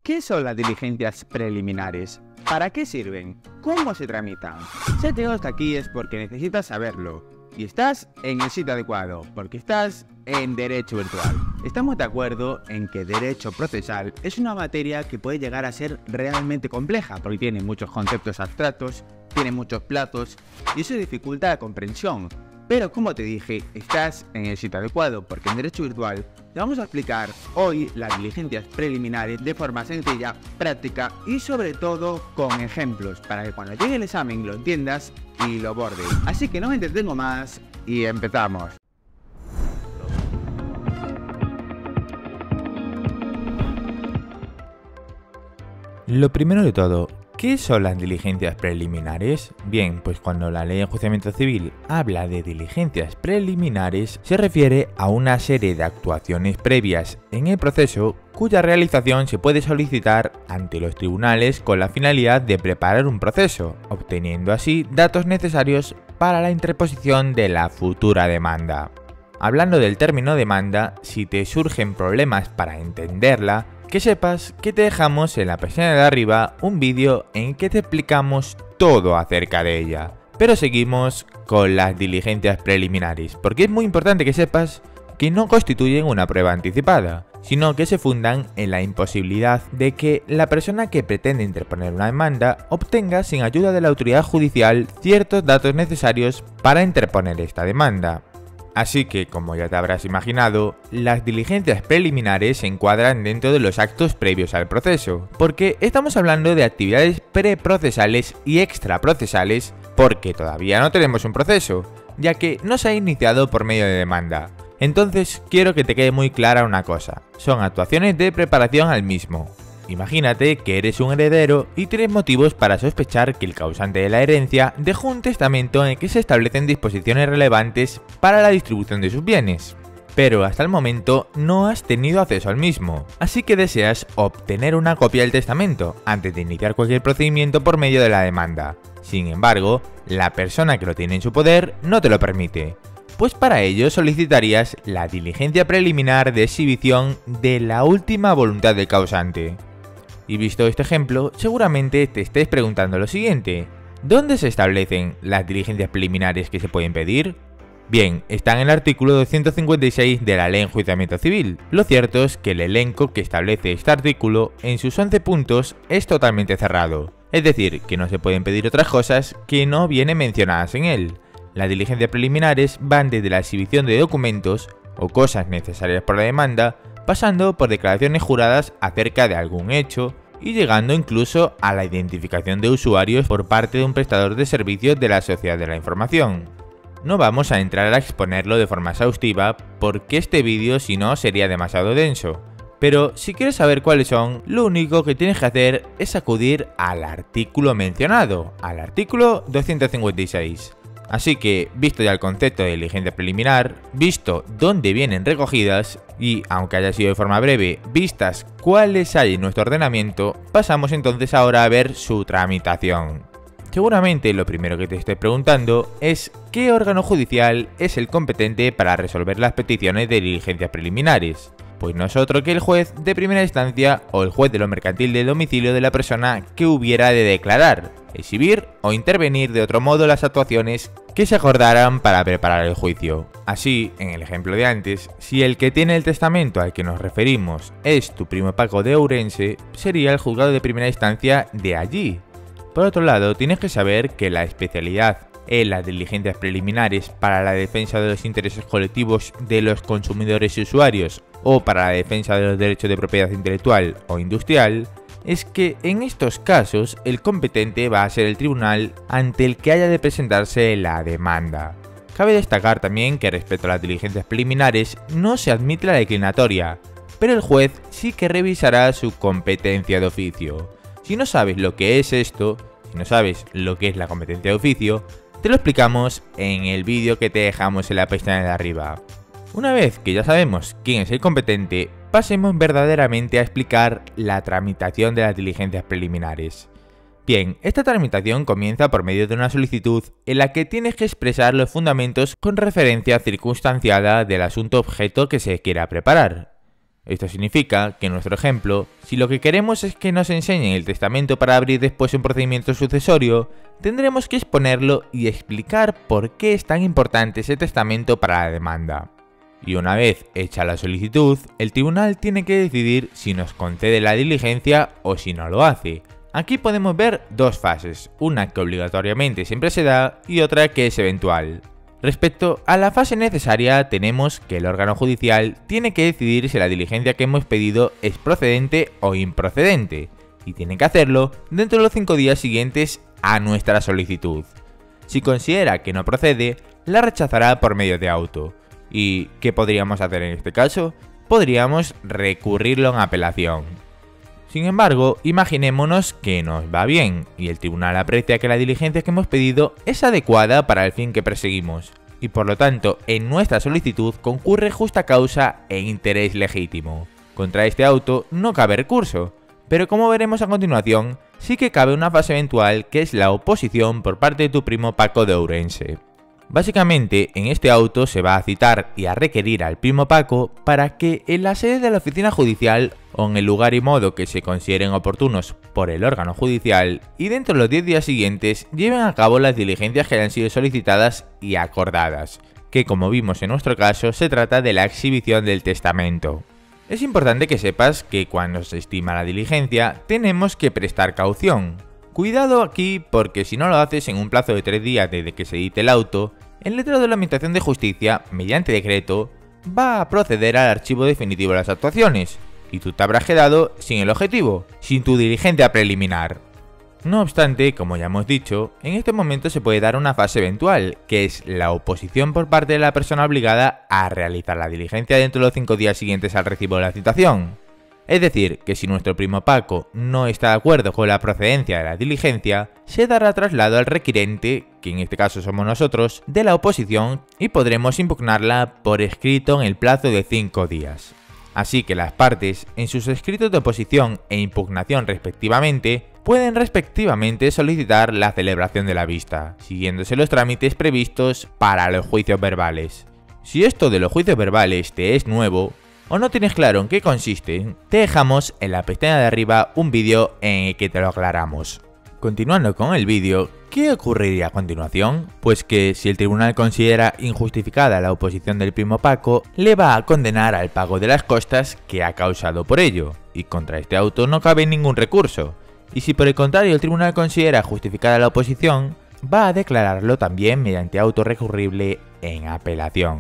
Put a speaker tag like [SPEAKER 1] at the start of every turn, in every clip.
[SPEAKER 1] ¿Qué son las diligencias preliminares? ¿Para qué sirven? ¿Cómo se tramitan? Si has llegado hasta aquí es porque necesitas saberlo. Y estás en el sitio adecuado, porque estás en Derecho Virtual. Estamos de acuerdo en que Derecho Procesal es una materia que puede llegar a ser realmente compleja, porque tiene muchos conceptos abstractos, tiene muchos plazos, y eso dificulta la comprensión. Pero como te dije, estás en el sitio adecuado, porque en Derecho Virtual te vamos a explicar hoy las diligencias preliminares de forma sencilla, práctica y sobre todo con ejemplos, para que cuando llegue el examen lo entiendas y lo bordes. Así que no me entretengo más y empezamos.
[SPEAKER 2] Lo primero de todo, ¿qué son las diligencias preliminares? Bien, pues cuando la Ley de Enjuiciamiento Civil habla de diligencias preliminares, se refiere a una serie de actuaciones previas en el proceso cuya realización se puede solicitar ante los tribunales con la finalidad de preparar un proceso, obteniendo así datos necesarios para la interposición de la futura demanda. Hablando del término demanda, si te surgen problemas para entenderla, que sepas que te dejamos en la pestaña de arriba un vídeo en que te explicamos todo acerca de ella. Pero seguimos con las diligencias preliminares, porque es muy importante que sepas que no constituyen una prueba anticipada, sino que se fundan en la imposibilidad de que la persona que pretende interponer una demanda obtenga sin ayuda de la autoridad judicial ciertos datos necesarios para interponer esta demanda. Así que, como ya te habrás imaginado, las diligencias preliminares se encuadran dentro de los actos previos al proceso, porque estamos hablando de actividades preprocesales y extraprocesales porque todavía no tenemos un proceso, ya que no se ha iniciado por medio de demanda. Entonces, quiero que te quede muy clara una cosa, son actuaciones de preparación al mismo. Imagínate que eres un heredero y tienes motivos para sospechar que el causante de la herencia dejó un testamento en el que se establecen disposiciones relevantes para la distribución de sus bienes. Pero hasta el momento no has tenido acceso al mismo, así que deseas obtener una copia del testamento antes de iniciar cualquier procedimiento por medio de la demanda. Sin embargo, la persona que lo tiene en su poder no te lo permite. Pues para ello solicitarías la diligencia preliminar de exhibición de la última voluntad del causante. Y visto este ejemplo, seguramente te estés preguntando lo siguiente: ¿dónde se establecen las diligencias preliminares que se pueden pedir? Bien, están en el artículo 256 de la Ley de Enjuiciamiento Civil. Lo cierto es que el elenco que establece este artículo en sus 11 puntos es totalmente cerrado, es decir, que no se pueden pedir otras cosas que no vienen mencionadas en él. Las diligencias preliminares van desde la exhibición de documentos o cosas necesarias por la demanda, pasando por declaraciones juradas acerca de algún hecho y llegando incluso a la identificación de usuarios por parte de un prestador de servicios de la sociedad de la información. No vamos a entrar a exponerlo de forma exhaustiva porque este vídeo si no sería demasiado denso, pero si quieres saber cuáles son, lo único que tienes que hacer es acudir al artículo mencionado, al artículo 256. Así que, visto ya el concepto de diligencia preliminar, visto dónde vienen recogidas y, aunque haya sido de forma breve, vistas cuáles hay en nuestro ordenamiento, pasamos entonces ahora a ver su tramitación. Seguramente lo primero que te estés preguntando es ¿qué órgano judicial es el competente para resolver las peticiones de diligencias preliminares? Pues no es otro que el juez de primera instancia o el juez de lo mercantil del domicilio de la persona que hubiera de declarar, exhibir o intervenir de otro modo las actuaciones que se acordaran para preparar el juicio. Así, en el ejemplo de antes, si el que tiene el testamento al que nos referimos es tu primo Paco de Ourense, sería el juzgado de primera instancia de allí. Por otro lado, tienes que saber que la especialidad en las diligencias preliminares para la defensa de los intereses colectivos de los consumidores y usuarios o para la defensa de los derechos de propiedad intelectual o industrial es que en estos casos el competente va a ser el tribunal ante el que haya de presentarse la demanda. Cabe destacar también que respecto a las diligencias preliminares no se admite la declinatoria, pero el juez sí que revisará su competencia de oficio. Si no sabes lo que es esto, si no sabes lo que es la competencia de oficio, te lo explicamos en el vídeo que te dejamos en la pestaña de arriba. Una vez que ya sabemos quién es el competente, pasemos verdaderamente a explicar la tramitación de las diligencias preliminares. Bien, esta tramitación comienza por medio de una solicitud en la que tienes que expresar los fundamentos con referencia circunstanciada del asunto objeto que se quiera preparar. Esto significa que en nuestro ejemplo, si lo que queremos es que nos enseñen el testamento para abrir después un procedimiento sucesorio, tendremos que exponerlo y explicar por qué es tan importante ese testamento para la demanda. Y una vez hecha la solicitud, el tribunal tiene que decidir si nos concede la diligencia o si no lo hace. Aquí podemos ver dos fases, una que obligatoriamente siempre se da y otra que es eventual. Respecto a la fase necesaria, tenemos que el órgano judicial tiene que decidir si la diligencia que hemos pedido es procedente o improcedente, y tiene que hacerlo dentro de los 5 días siguientes a nuestra solicitud. Si considera que no procede, la rechazará por medio de auto. ¿Y qué podríamos hacer en este caso? Podríamos recurrirlo en apelación. Sin embargo, imaginémonos que nos va bien y el tribunal aprecia que la diligencia que hemos pedido es adecuada para el fin que perseguimos, y por lo tanto en nuestra solicitud concurre justa causa e interés legítimo. Contra este auto no cabe recurso, pero como veremos a continuación, sí que cabe una fase eventual que es la oposición por parte de tu primo Paco de Ourense. Básicamente, en este auto se va a citar y a requerir al primo Paco para que en la sede de la oficina judicial o en el lugar y modo que se consideren oportunos por el órgano judicial y dentro de los 10 días siguientes lleven a cabo las diligencias que hayan sido solicitadas y acordadas, que como vimos en nuestro caso se trata de la exhibición del testamento. Es importante que sepas que cuando se estima la diligencia tenemos que prestar caución. Cuidado aquí porque si no lo haces en un plazo de 3 días desde que se edite el auto, el letrado de la Administración de Justicia, mediante decreto, va a proceder al archivo definitivo de las actuaciones, y tú te habrás quedado sin el objetivo, sin tu diligencia preliminar. No obstante, como ya hemos dicho, en este momento se puede dar una fase eventual, que es la oposición por parte de la persona obligada a realizar la diligencia dentro de los 5 días siguientes al recibo de la citación. Es decir, que si nuestro primo Paco no está de acuerdo con la procedencia de la diligencia, se dará traslado al requirente, que en este caso somos nosotros, de la oposición y podremos impugnarla por escrito en el plazo de 5 días. Así que las partes, en sus escritos de oposición e impugnación respectivamente, pueden respectivamente solicitar la celebración de la vista, siguiéndose los trámites previstos para los juicios verbales. Si esto de los juicios verbales te es nuevo, o no tienes claro en qué consisten, te dejamos en la pestaña de arriba un vídeo en el que te lo aclaramos. Continuando con el vídeo, ¿qué ocurriría a continuación? Pues que si el tribunal considera injustificada la oposición del primo Paco, le va a condenar al pago de las costas que ha causado por ello, y contra este auto no cabe ningún recurso. Y si por el contrario el tribunal considera justificada la oposición, va a declararlo también mediante auto recurrible en apelación.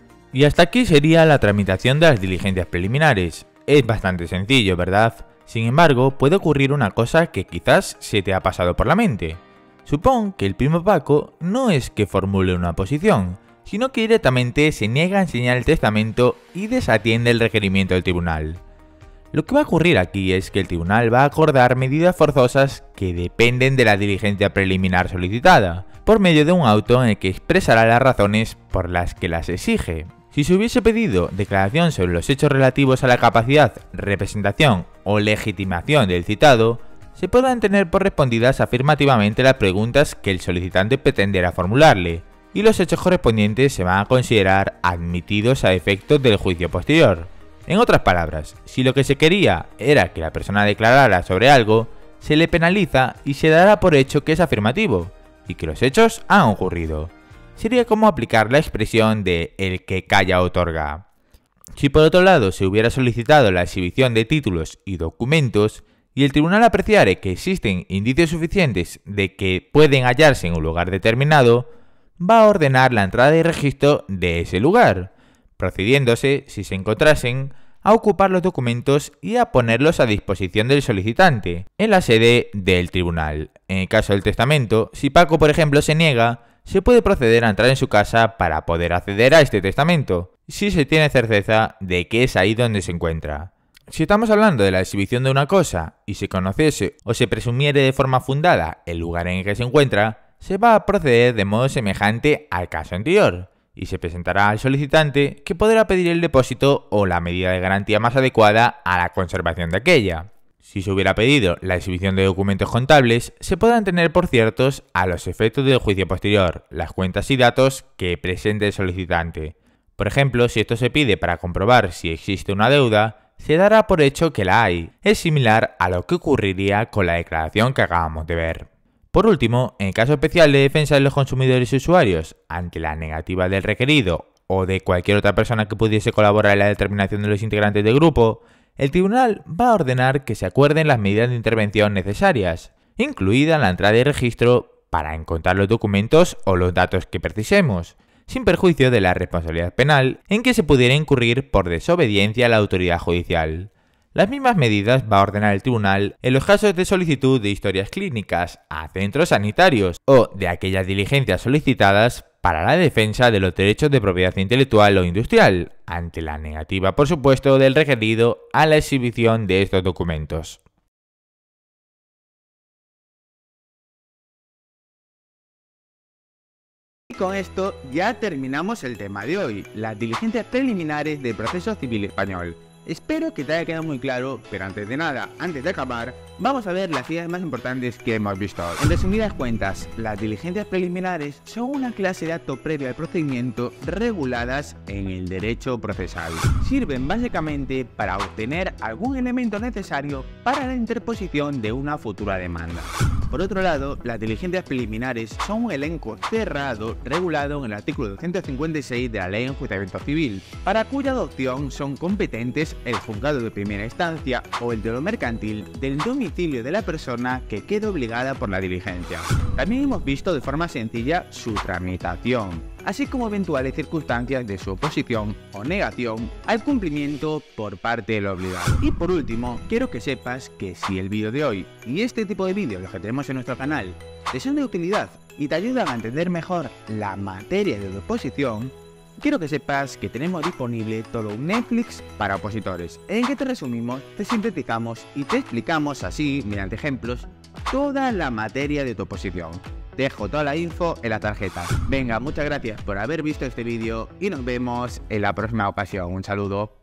[SPEAKER 2] Y hasta aquí sería la tramitación de las diligencias preliminares. Es bastante sencillo, ¿verdad? Sin embargo, puede ocurrir una cosa que quizás se te ha pasado por la mente. Supón que el primo Paco no es que formule una oposición, sino que directamente se niega a enseñar el testamento y desatiende el requerimiento del tribunal. Lo que va a ocurrir aquí es que el tribunal va a acordar medidas forzosas que dependen de la diligencia preliminar solicitada, por medio de un auto en el que expresará las razones por las que las exige. Si se hubiese pedido declaración sobre los hechos relativos a la capacidad, representación o legitimación del citado, se podrán tener por respondidas afirmativamente las preguntas que el solicitante pretenderá formularle, y los hechos correspondientes se van a considerar admitidos a efectos del juicio posterior. En otras palabras, si lo que se quería era que la persona declarara sobre algo, se le penaliza y se dará por hecho que es afirmativo, y que los hechos han ocurrido. Sería como aplicar la expresión de el que calla otorga. Si por otro lado se hubiera solicitado la exhibición de títulos y documentos, y el tribunal apreciare que existen indicios suficientes de que pueden hallarse en un lugar determinado, va a ordenar la entrada y registro de ese lugar, procediéndose, si se encontrasen, a ocupar los documentos y a ponerlos a disposición del solicitante, en la sede del tribunal. En el caso del testamento, si Paco por ejemplo se niega, se puede proceder a entrar en su casa para poder acceder a este testamento, si se tiene certeza de que es ahí donde se encuentra. Si estamos hablando de la exhibición de una cosa y se conociese o se presumiere de forma fundada el lugar en el que se encuentra, se va a proceder de modo semejante al caso anterior, y se presentará al solicitante que podrá pedir el depósito o la medida de garantía más adecuada a la conservación de aquella. Si se hubiera pedido la exhibición de documentos contables, se podrán tener por ciertos a los efectos del juicio posterior, las cuentas y datos que presente el solicitante. Por ejemplo, si esto se pide para comprobar si existe una deuda, se dará por hecho que la hay. Es similar a lo que ocurriría con la declaración que acabamos de ver. Por último, en caso especial de defensa de los consumidores y usuarios, ante la negativa del requerido o de cualquier otra persona que pudiese colaborar en la determinación de los integrantes del grupo, el tribunal va a ordenar que se acuerden las medidas de intervención necesarias, incluida la entrada y registro para encontrar los documentos o los datos que precisemos, sin perjuicio de la responsabilidad penal en que se pudiera incurrir por desobediencia a la autoridad judicial. Las mismas medidas va a ordenar el tribunal en los casos de solicitud de historias clínicas a centros sanitarios o de aquellas diligencias solicitadas para la defensa de los derechos de propiedad intelectual o industrial, ante la negativa, por supuesto, del requerido a la exhibición de estos documentos.
[SPEAKER 1] Y con esto ya terminamos el tema de hoy, las diligencias preliminares del proceso civil español. Espero que te haya quedado muy claro, pero antes de nada, antes de acabar, vamos a ver las ideas más importantes que hemos visto. En resumidas cuentas, las diligencias preliminares son una clase de acto previo al procedimiento reguladas en el derecho procesal. Sirven básicamente para obtener algún elemento necesario para la interposición de una futura demanda. Por otro lado, las diligencias preliminares son un elenco cerrado regulado en el artículo 256 de la Ley de Enjuiciamiento Civil, para cuya adopción son competentes el juzgado de primera instancia o el de lo mercantil del domicilio de la persona que quede obligada por la diligencia. También hemos visto de forma sencilla su tramitación, así como eventuales circunstancias de su oposición o negación al cumplimiento por parte del obligado. Y por último, quiero que sepas que si el vídeo de hoy y este tipo de vídeos los que tenemos en nuestro canal te son de utilidad y te ayudan a entender mejor la materia de oposición, quiero que sepas que tenemos disponible todo un Netflix para opositores, en que te resumimos, te sintetizamos y te explicamos así, mediante ejemplos, toda la materia de tu oposición. Te dejo toda la info en la tarjeta. Venga, muchas gracias por haber visto este vídeo y nos vemos en la próxima ocasión. Un saludo.